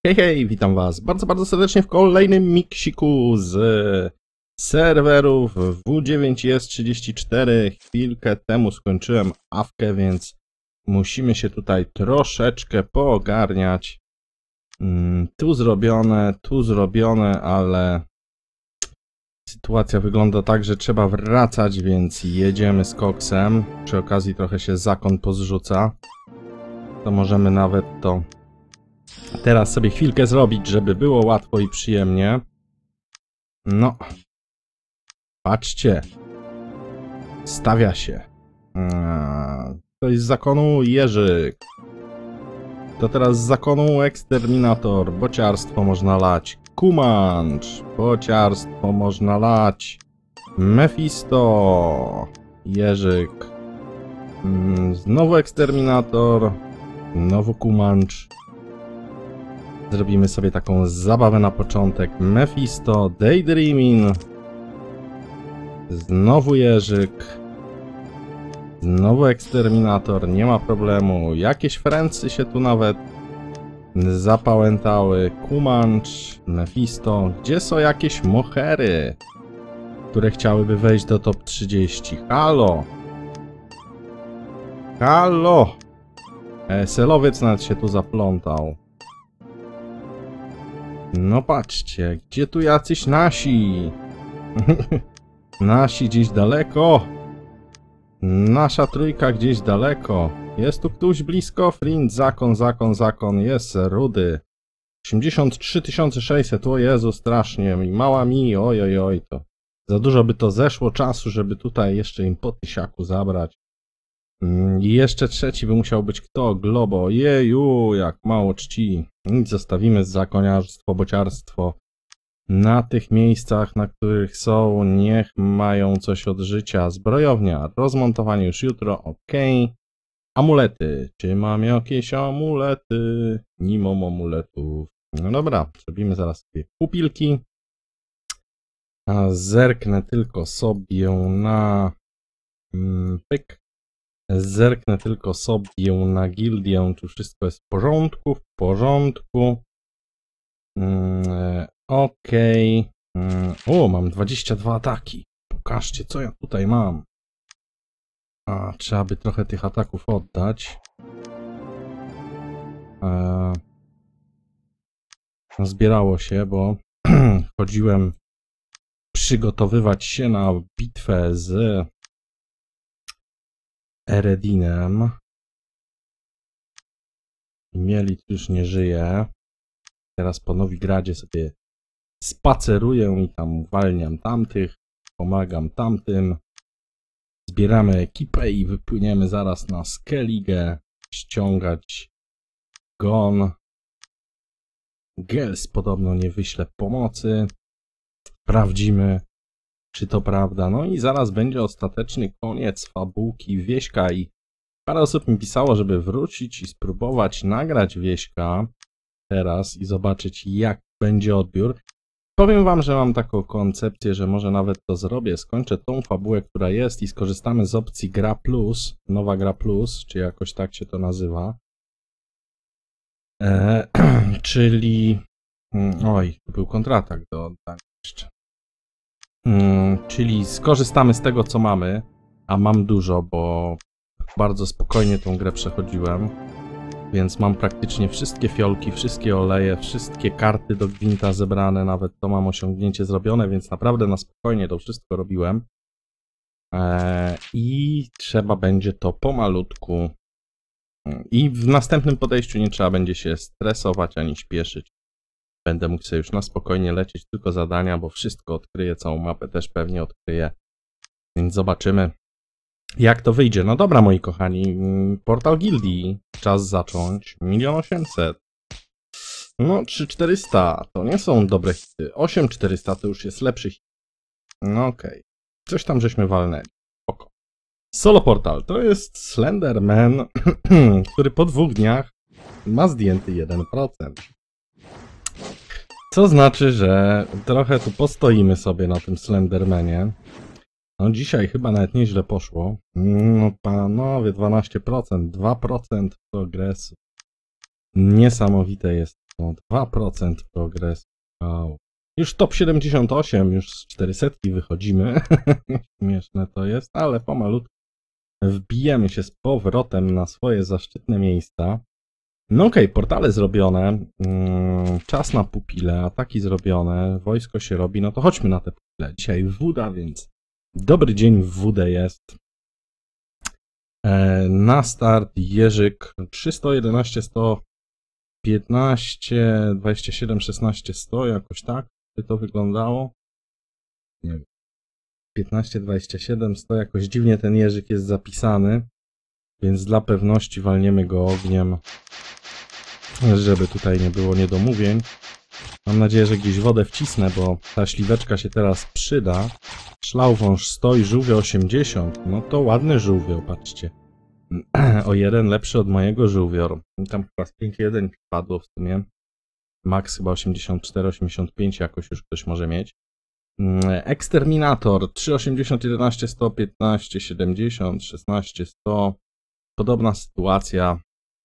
Hej, hej, witam was bardzo serdecznie w kolejnym miksiku z serwerów W9S34. Chwilkę temu skończyłem awkę, więc musimy się tutaj troszeczkę poogarniać. Tu zrobione, ale sytuacja wygląda tak, że trzeba wracać, więc jedziemy z koksem. Przy okazji trochę się zakon pozrzuca. To możemy nawet to teraz sobie chwilkę zrobić, żeby było łatwo i przyjemnie. No. Patrzcie. Stawia się. To jest z zakonu Jerzyk. To teraz z zakonu Eksterminator. Bociarstwo można lać. Kumancz. Bociarstwo można lać. Mefisto. Jerzyk. Znowu Eksterminator. Znowu Kumancz. Zrobimy sobie taką zabawę na początek. Mefisto, Daydreaming. Znowu Jerzyk. Znowu Eksterminator, nie ma problemu. Jakieś Frency się tu nawet zapałętały. Kumancz, Mefisto. Gdzie są jakieś mohery, które chciałyby wejść do top 30? Halo! Halo! Selowiec nawet się tu zaplątał. No patrzcie, gdzie tu jacyś nasi? Nasi gdzieś daleko. Nasza trójka gdzieś daleko. Jest tu ktoś blisko? Flint, zakon, jest rudy. 83 600, o Jezu, strasznie. I mała mi, oj, to za dużo by to zeszło czasu, żeby tutaj jeszcze im po tysiaku zabrać. I jeszcze trzeci by musiał być kto? Globo. Jeju, jak mało czci. Nic, zostawimy zakoniarstwo, bociarstwo na tych miejscach, na których są. Niech mają coś od życia. Zbrojownia, rozmontowanie już jutro, ok. Amulety. Czy mam jakieś amulety? Nie mam amuletów. No dobra, zrobimy zaraz sobie pupilki. A zerknę tylko sobie na pyk. Zerknę tylko sobie na gildię, czy wszystko jest w porządku. W porządku. Okej. O, mam 22 ataki. Pokażcie, co ja tutaj mam. A, trzeba by trochę tych ataków oddać. Zbierało się, bo chodziłem przygotowywać się na bitwę z Eredinem. Mielit już nie żyje. Teraz po Nowigradzie sobie spaceruję i tam uwalniam tamtych, pomagam tamtym. Zbieramy ekipę i wypłyniemy zaraz na Skellige ściągać gon. Gels podobno nie wyśle pomocy. Sprawdzimy, czy to prawda. No i zaraz będzie ostateczny koniec fabułki Wieśka i parę osób mi pisało, żeby wrócić i spróbować nagrać Wieśka teraz i zobaczyć, jak będzie odbiór. Powiem wam, że mam taką koncepcję, że może nawet to zrobię. Skończę tą fabułę, która jest i skorzystamy z opcji Gra Plus, nowa Gra Plus, czy jakoś tak się to nazywa. Czyli... Oj, to był kontratak do oddania jeszcze. Czyli skorzystamy z tego, co mamy, a mam dużo, bo bardzo spokojnie tą grę przechodziłem, więc mam praktycznie wszystkie fiolki, wszystkie oleje, wszystkie karty do gwinta zebrane, nawet to mam osiągnięcie zrobione, więc naprawdę na spokojnie to wszystko robiłem. I trzeba będzie to pomalutku. I w następnym podejściu nie trzeba będzie się stresować ani śpieszyć. Będę mógł sobie już na spokojnie lecieć tylko zadania, bo wszystko odkryję, całą mapę też pewnie odkryję. Więc zobaczymy, jak to wyjdzie. No dobra, moi kochani, portal gildii. Czas zacząć. 1 800 000. No 3400 to nie są dobre hity. 8400 to już jest lepszy hit. No okej. Coś tam żeśmy walnęli. Oko. Solo portal to jest Slenderman, który po 2 dniach ma zdjęty 1%. Co znaczy, że trochę tu postoimy sobie na tym Slendermanie. No dzisiaj chyba nawet nieźle poszło. No panowie, 12%, 2% progresu. Niesamowite jest O 2% progres. Wow. Już top 78, już z 400 wychodzimy. Śmieszne to jest, ale pomalutku wbijemy się z powrotem na swoje zaszczytne miejsca. No okej, portale zrobione, czas na pupile, ataki zrobione, wojsko się robi, no to chodźmy na te pupile. Dzisiaj WUDA, więc dobry dzień w WUDę jest. Na start Jerzyk 311, 115, 27, 16, 100, jakoś tak by to wyglądało. Nie wiem. 15, 27, 100, jakoś dziwnie ten Jerzyk jest zapisany, więc dla pewności walniemy go ogniem, żeby tutaj nie było niedomówień. Mam nadzieję, że gdzieś wodę wcisnę, bo ta śliweczka się teraz przyda. Szlauwąż 100 i żółwio 80. No to ładny żółwio, patrzcie. O jeden lepszy od mojego żółwior. Tam chyba z 5.1 padło w sumie. Max chyba 84, 85 jakoś już ktoś może mieć. Eksterminator 3,80, 11, 100, 15, 70, 16, 100. Podobna sytuacja.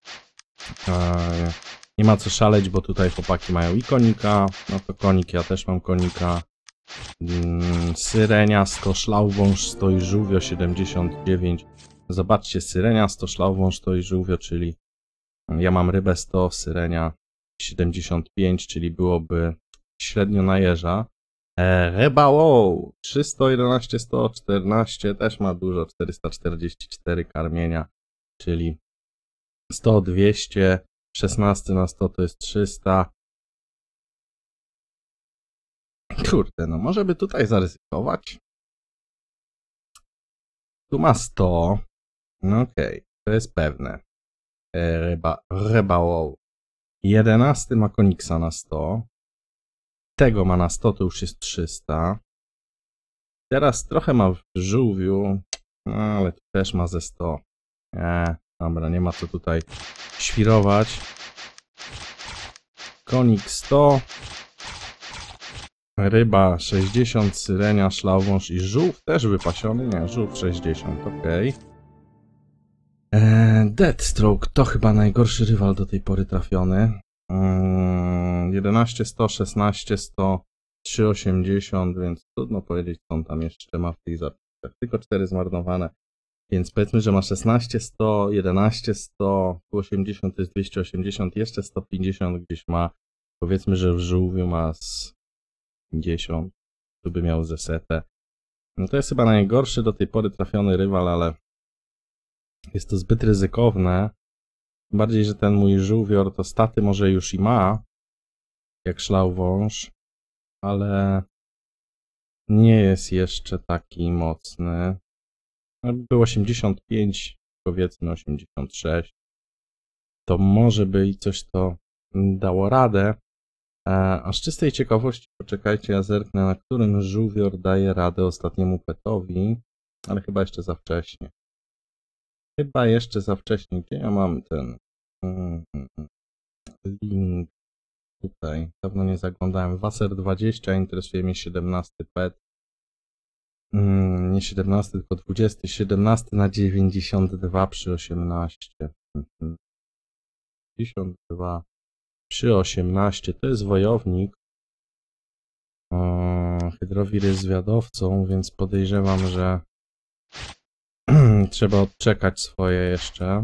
Nie ma co szaleć, bo tutaj chłopaki mają i konika. No to konik, ja też mam konika. Syrenia 100, szlauwąż 100 i żółwio 79. Zobaczcie, syrenia 100, szlauwąż 100 i żółwio, czyli ja mam rybę 100, syrenia 75, czyli byłoby średnio na jeża. Ryba wow, 311, 114, też ma dużo, 444 karmienia, czyli 100, 200, 16 na 100 to jest 300. Kurde, no może by tutaj zaryzykować. Tu ma 100. No okej, to jest pewne. Ryba wow. 11 ma koniksa na 100. Tego ma na 100, to już jest 300. Teraz trochę ma w żółwiu, no ale tu też ma ze 100. Dobra, nie ma co tutaj świrować. Konik 100. Ryba 60, syrenia, szlauwąż i żółw też wypasiony. Nie, żółw 60, ok. Deathstroke to chyba najgorszy rywal do tej pory trafiony. 11, 100, 16, 100, 3,80, więc trudno powiedzieć, co on tam jeszcze ma w tych zapisach. Tylko 4 zmarnowane. Więc powiedzmy, że ma 16, 100, 11, 100, 80 to jest 280, jeszcze 150 gdzieś ma. Powiedzmy, że w żółwiu ma z 50, tu by miał zesetę. No to jest chyba najgorszy do tej pory trafiony rywal, ale jest to zbyt ryzykowne. Tym bardziej, że ten mój żółwior to staty może już i ma, jak szlauwąż, ale nie jest jeszcze taki mocny. Był 85, powiedzmy 86. To może by i coś to dało radę. A z czystej ciekawości, poczekajcie, ja zerknę, na którym żółwior daje radę ostatniemu petowi, ale chyba jeszcze za wcześnie. Chyba jeszcze za wcześnie. Gdzie ja mam ten link? Tutaj. Dawno nie zaglądałem. Wasser 20, interesuje mnie 17 pet. Nie 17, tylko 20. 17 na 92 przy 18. 52 przy 18. To jest wojownik. Hydrowir jest zwiadowcą, więc podejrzewam, że trzeba odczekać swoje jeszcze.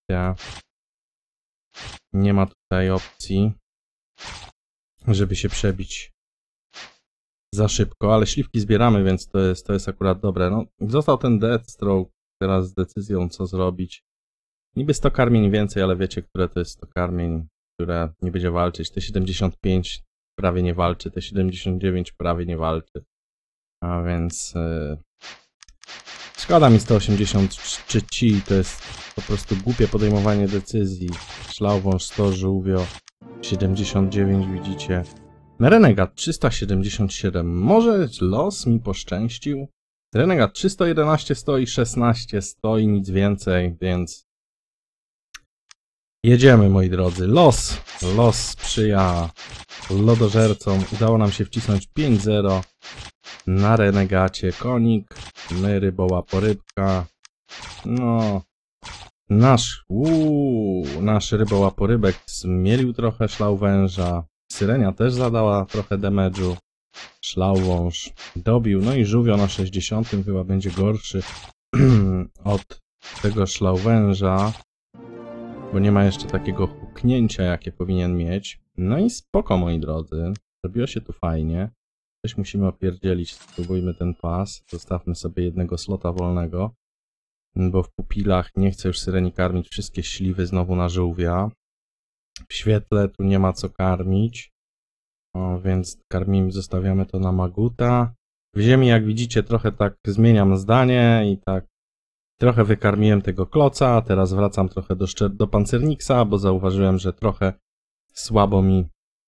Nie ma tutaj opcji, żeby się przebić za szybko, ale śliwki zbieramy, więc to jest akurat dobre. No, został ten Deathstroke teraz z decyzją, co zrobić. Niby 100 karmień więcej, ale wiecie, które to jest 100 karmień, które nie będzie walczyć. Te 75 prawie nie walczy, te 79 prawie nie walczy. A więc szkoda mi 183 ci, to jest po prostu głupie podejmowanie decyzji. Szlauwąż 100, żółwio 79, widzicie. Renegat 377. Może los mi poszczęścił? Renegat 311, 100 i 16, 100 i nic więcej, więc jedziemy, moi drodzy. Los sprzyja lodożercom. Udało nam się wcisnąć 5-0 na Renegacie. Konik, my ryboła porybka. No, Nasz rybołaporybek zmielił trochę szlauwęża. Syrenia też zadała trochę damage'u. Szlauwąż dobił. No i żółwio na 60 chyba będzie gorszy od tego szlauwęża, bo nie ma jeszcze takiego huknięcia, jakie powinien mieć. No i spoko, moi drodzy. Zrobiło się tu fajnie. Coś musimy opierdzielić. Spróbujmy ten pas. Zostawmy sobie jednego slota wolnego, bo w pupilach nie chcę już Syreni karmić wszystkie śliwy znowu na żółwia. W świetle tu nie ma co karmić, więc zostawiamy to na Maguta. W ziemi, jak widzicie, trochę tak zmieniam zdanie i tak trochę wykarmiłem tego kloca, a teraz wracam trochę do pancerniksa, bo zauważyłem, że trochę słabo mi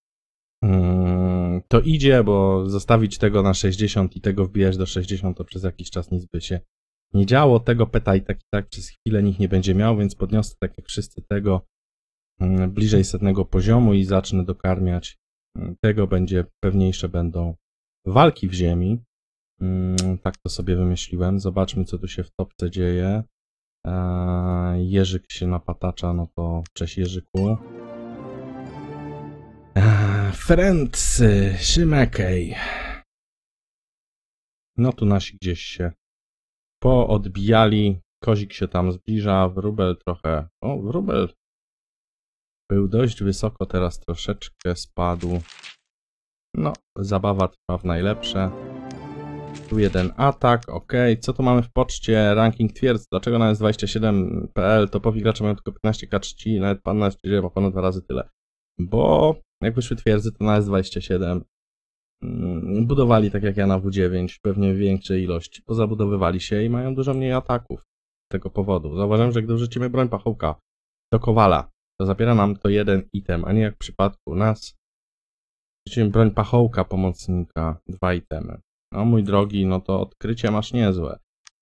to idzie, bo zostawić tego na 60 i tego wbijać do 60 to przez jakiś czas nic by się nie działo. Tego peta i tak przez chwilę nikt nie będzie miał, więc podniosę tak jak wszyscy tego bliżej 100 poziomu i zacznę dokarmiać. Tego pewniejsze będą walki w ziemi. Tak to sobie wymyśliłem. Zobaczmy, co tu się w topce dzieje. Jerzyk się napatacza, no to cześć Jerzyku. Friends, Szymekej. No tu nasi gdzieś się poodbijali. Kozik się tam zbliża, wróbel trochę... O, wróbel był dość wysoko, teraz troszeczkę spadł. No, zabawa trwa w najlepsze. Tu jeden atak, ok. Co tu mamy w poczcie? Ranking twierdz. Dlaczego na S27.pl topowi gracze mają tylko 15k czci, nawet pan na S29 ma ponad 2 razy tyle? Bo jak wyszły twierdzy, to na S27 budowali tak jak ja na W9, pewnie większej ilości. Pozabudowywali się i mają dużo mniej ataków z tego powodu. Zauważyłem, że gdy wrzucimy broń pachołka do kowala, to zabiera nam to jeden item, a nie jak w przypadku nas. Wrzucimy broń pachołka pomocnika, 2 itemy. No mój drogi, no to odkrycie masz niezłe.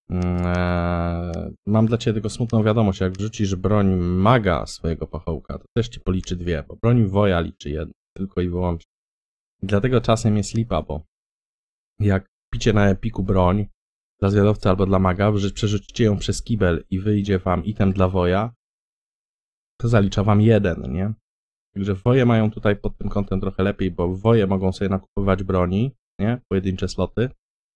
Mam dla ciebie tylko smutną wiadomość, jak wrzucisz broń maga swojego pachołka, to też ci policzy 2, bo broń woja liczy 1, tylko i wyłącznie. Dlatego czasem jest lipa, bo jak picie na epiku broń dla zwiadowcy albo dla maga, przerzucicie ją przez kibel i wyjdzie wam item dla woja, to zalicza wam 1, nie? Także woje mają tutaj pod tym kątem trochę lepiej, bo woje mogą sobie nakupywać broni, nie? Pojedyncze sloty.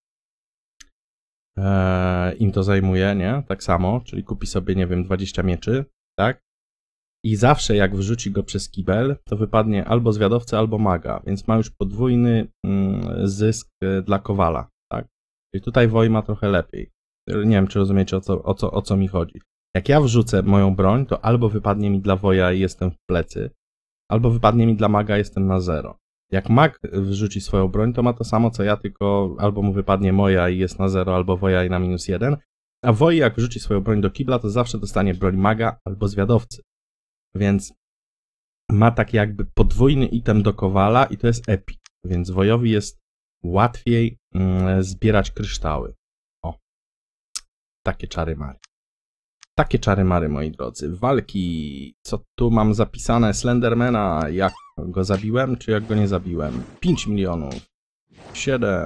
Im to zajmuje, nie? Tak samo, czyli kupi sobie, nie wiem, 20 mieczy, tak? I zawsze jak wrzuci go przez kibel, to wypadnie albo zwiadowca, albo maga, więc ma już podwójny zysk dla kowala, tak? Czyli tutaj woj ma trochę lepiej. Nie wiem, czy rozumiecie, o co mi chodzi. Jak ja wrzucę moją broń, to albo wypadnie mi dla woja i jestem w plecy, albo wypadnie mi dla maga i jestem na 0. Jak mag wrzuci swoją broń, to ma to samo co ja, tylko albo mu wypadnie moja i jest na 0, albo woja i na -1. A woj jak wrzuci swoją broń do kibla, to zawsze dostanie broń maga albo zwiadowcy. Więc ma tak jakby podwójny item do kowala i to jest epic. Więc wojowi jest łatwiej zbierać kryształy. O, takie czary mary. Takie czary mary, moi drodzy. Walki. Co tu mam zapisane? Slendermana. Jak go zabiłem, czy jak go nie zabiłem? 5 milionów. 7.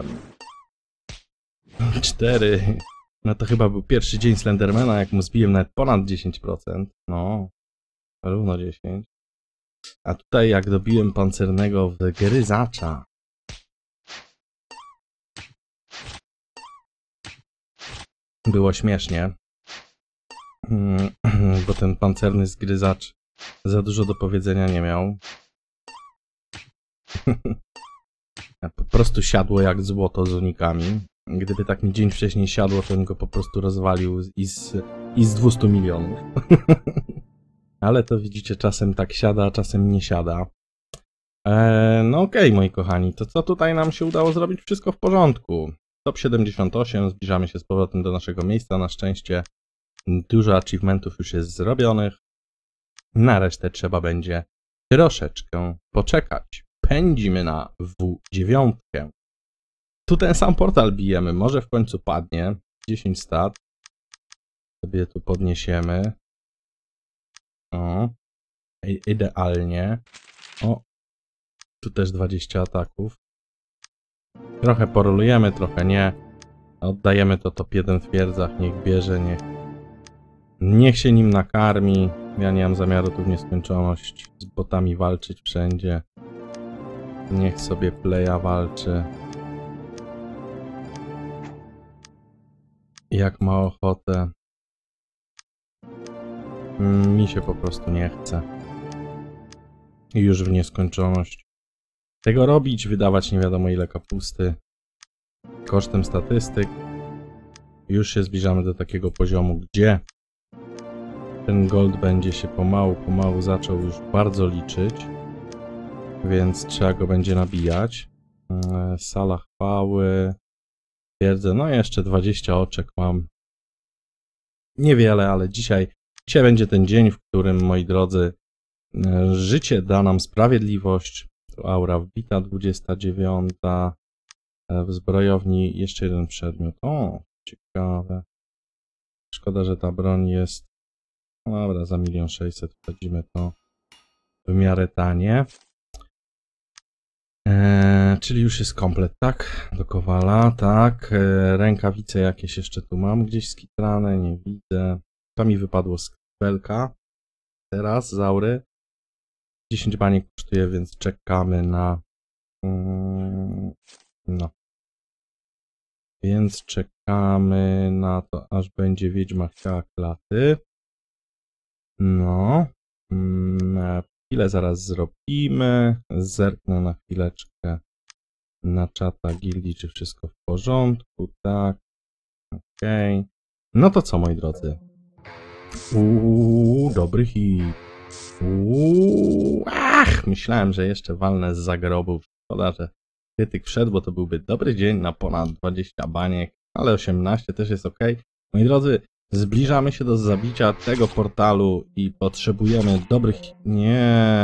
4. No to chyba był pierwszy dzień Slendermana, jak mu zbiłem nawet ponad 10%. No, równo 10. A tutaj jak dobiłem pancernego wgryzacza. Było śmiesznie. Bo ten pancerny zgryzacz za dużo do powiedzenia nie miał. Po prostu siadło jak złoto z unikami. Gdyby tak mi dzień wcześniej siadło, to bym go po prostu rozwalił i z 200 milionów. Ale to widzicie, czasem tak siada, a czasem nie siada. No okej, moi kochani, to co tutaj nam się udało zrobić? Wszystko w porządku. Top 78, zbliżamy się z powrotem do naszego miejsca. Na szczęście dużo achievementów już jest zrobionych. Na resztę trzeba będzie troszeczkę poczekać. Pędzimy na W9. Tu ten sam portal bijemy. Może w końcu padnie. 10 stat. Sobie tu podniesiemy. O. Idealnie. O. Tu też 20 ataków. Trochę porolujemy, trochę nie. Oddajemy to top 1 w twierdzach. Niech bierze, niech Niech się nim nakarmi. Ja nie mam zamiaru tu w nieskończoność z botami walczyć wszędzie. Niech sobie Playa walczy. Jak ma ochotę. Mi się po prostu nie chce. I już w nieskończoność. Tego robić, wydawać nie wiadomo ile kapusty. Kosztem statystyk. Już się zbliżamy do takiego poziomu, gdzie ten gold będzie się pomału zaczął już bardzo liczyć. Więc trzeba go będzie nabijać. Sala chwały. Twierdzę, no jeszcze 20 oczek mam. Niewiele, ale dzisiaj będzie ten dzień, w którym, moi drodzy, życie da nam sprawiedliwość. Tu aura wbita, 29. W zbrojowni jeszcze jeden przedmiot. O, ciekawe. Szkoda, że ta broń jest... No dobra, za 1 600 000 wchodzimy to w miarę tanie. Czyli już jest komplet, tak? Do Kowala, tak. Rękawice jakieś jeszcze tu mam gdzieś skitrane, nie widzę. To mi wypadło z kwelka. Teraz z aury. 10 baniek kosztuje, więc czekamy na... No. Więc czekamy na to, aż będzie wiedźma chciała klaty. No. Chwilę zaraz zrobimy. Zerknę na chwileczkę na czata gildii, czy wszystko w porządku. Tak. Okej. No to co, moi drodzy? Dobry hit. Myślałem, że jeszcze walnę z zagrobów. Szkoda, że krytyk wszedł, bo to byłby dobry dzień na ponad 20 baniek, ale 18 też jest ok. Moi drodzy, zbliżamy się do zabicia tego portalu i potrzebujemy dobrych... Nie.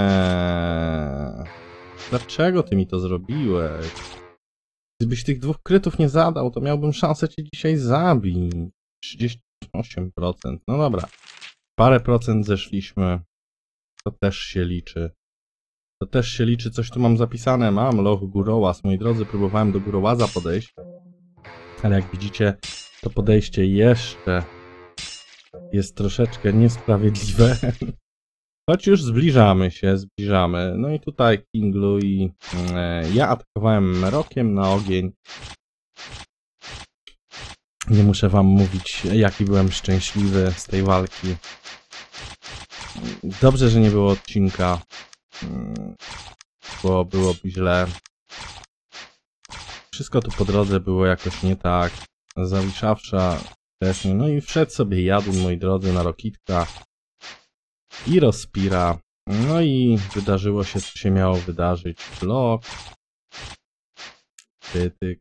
Dlaczego ty mi to zrobiłeś? Gdybyś tych 2 krytów nie zadał, to miałbym szansę cię dzisiaj zabić. 38%. No dobra. Parę procent zeszliśmy. To też się liczy. To też się liczy. Coś tu mam zapisane. Mam loch Górołaz. Moi drodzy, próbowałem do Górołaza podejść. Ale jak widzicie, to podejście jeszcze jest troszeczkę niesprawiedliwe. Choć już zbliżamy się, zbliżamy. No i tutaj Kinglu i ja atakowałem Merokiem na ogień. Nie muszę wam mówić, jaki byłem szczęśliwy z tej walki. Dobrze, że nie było odcinka, bo byłoby źle. Wszystko tu po drodze było jakoś nie tak. Zawiszawsza też nie. No i wszedł sobie Jadun, moi drodzy, na Rokitka i Rozpira. No i wydarzyło się, co się miało wydarzyć. Blok. Krytyk.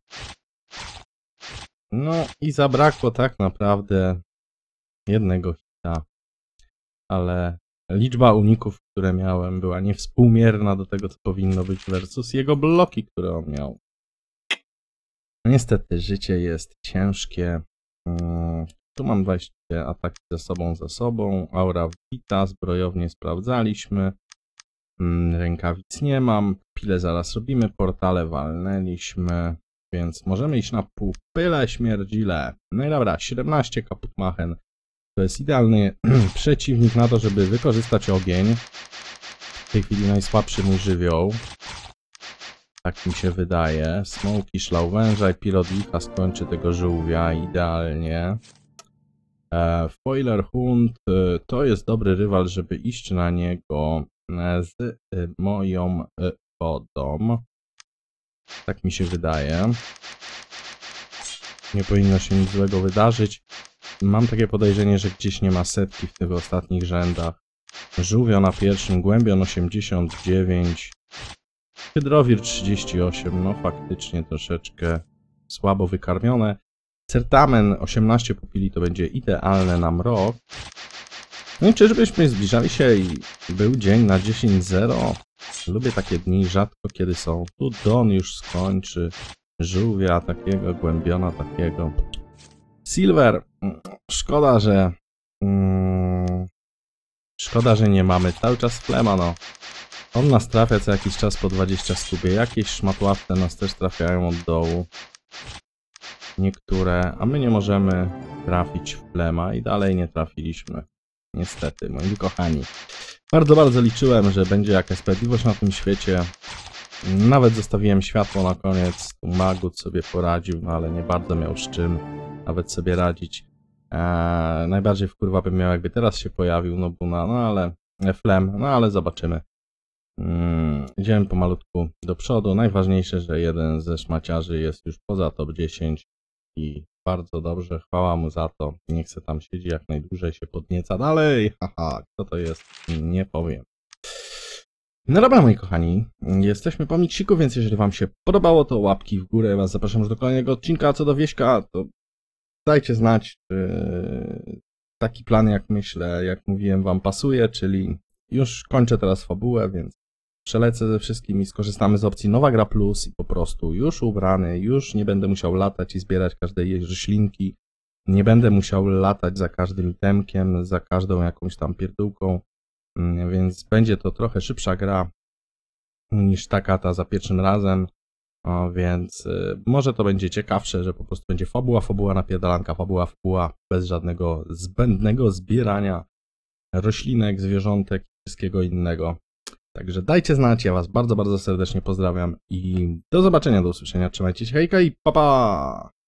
No i zabrakło tak naprawdę jednego hita. Ale liczba uników, które miałem, była niewspółmierna do tego, co powinno być versus jego bloki, które on miał. Niestety życie jest ciężkie. Tu mam 20 ataki za sobą. Aura wbita, zbrojownie sprawdzaliśmy. Rękawic nie mam. Pile zaraz robimy, portale walnęliśmy. Więc możemy iść na pupyle śmierdzile. No i dobra, 17 kaputmachen. To jest idealny przeciwnik na to, żeby wykorzystać ogień. W tej chwili najsłabszy mój żywioł. Tak mi się wydaje. Smoki, szlał węża i Pilotlicha skończy tego żółwia idealnie. Foiler Hund to jest dobry rywal, żeby iść na niego z moją wodą. Tak mi się wydaje. Nie powinno się nic złego wydarzyć. Mam takie podejrzenie, że gdzieś nie ma setki w tych ostatnich rzędach. Żółwio na pierwszym, Głębion 89. Hydrowir 38, no faktycznie troszeczkę słabo wykarmione. Certamen 18 pupili to będzie idealne na mrok. No i czyżbyśmy zbliżali się i był dzień na 10-0? Lubię takie dni, rzadko kiedy są. Tu Don już skończy. Żółwia takiego, Głębiona takiego. Silver, szkoda, że... Szkoda, że nie mamy. Cały czas Flema, no. On nas trafia co jakiś czas po 20 skubie. Jakieś szmatławce nas też trafiają od dołu. Niektóre, a my nie możemy trafić w Flema i dalej nie trafiliśmy. Niestety, moi kochani. Bardzo, bardzo liczyłem, że będzie jakaś sprawiedliwość na tym świecie. Nawet zostawiłem światło na koniec. Tu Magut sobie poradził, no ale nie bardzo miał z czym nawet sobie radzić. Najbardziej wkurwa bym miał, jakby teraz się pojawił Nobuna, no ale Flem, no ale zobaczymy. Idziemy pomalutku do przodu. Najważniejsze, że jeden ze szmaciarzy jest już poza top 10 i bardzo dobrze, chwała mu za to. Niech se tam siedzi jak najdłużej, się podnieca dalej. Haha, kto to jest? Nie powiem. No dobra, moi kochani, jesteśmy po miksiku, więc jeżeli wam się podobało, to łapki w górę. Was zapraszam już do kolejnego odcinka. A co do Wieśka, to dajcie znać, czy taki plan, jak myślę, jak mówiłem, wam pasuje, czyli już kończę teraz fabułę, więc przelecę ze wszystkim i skorzystamy z opcji Nowa Gra Plus i po prostu już ubrany, już nie będę musiał latać i zbierać każdej roślinki, nie będę musiał latać za każdym itemkiem, za każdą jakąś tam pierdółką, więc będzie to trochę szybsza gra niż taka ta za pierwszym razem, więc może to będzie ciekawsze, że po prostu będzie fabuła napierdalanka, fabuła bez żadnego zbędnego zbierania roślinek, zwierzątek i wszystkiego innego. Także dajcie znać, ja was bardzo, bardzo serdecznie pozdrawiam i do zobaczenia, do usłyszenia, trzymajcie się, hejka i pa pa!